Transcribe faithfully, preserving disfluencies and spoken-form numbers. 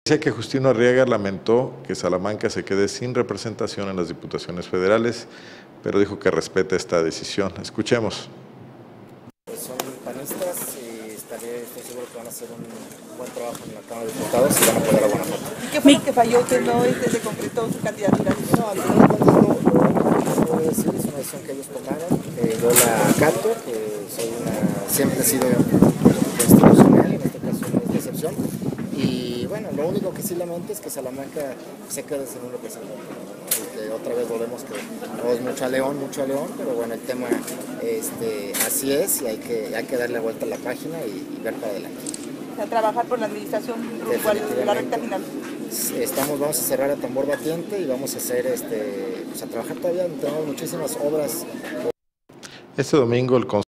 Dice que Justino Arriaga lamentó que Salamanca se quede sin representación en las diputaciones federales, pero dijo que respeta esta decisión. Escuchemos. Son panistas y estaré, estoy seguro que van a hacer un buen trabajo en la Cámara de Diputados y van a apoyar a Guanajuato. ¿Y qué fue lo que falló, que no este, se concretó su candidatura? No, al final de cuentas no, no puedo decir, es una decisión que ellos tomaron. Eh, yo la acato, que soy una, siempre he sido institucional, en este caso no es de excepción. Y bueno, lo único que sí lamento es que Salamanca se quede sin un representante, ¿no? Este, otra vez volvemos que no es mucho a León, mucho a León, pero bueno, el tema este, así es y hay que, hay que darle vuelta a la página y, y ver para adelante. O sea, trabajar por la administración rumbo a la recta final. Estamos, vamos a cerrar a tambor batiente y vamos a hacer, este, pues a trabajar todavía, tenemos muchísimas obras. Este domingo el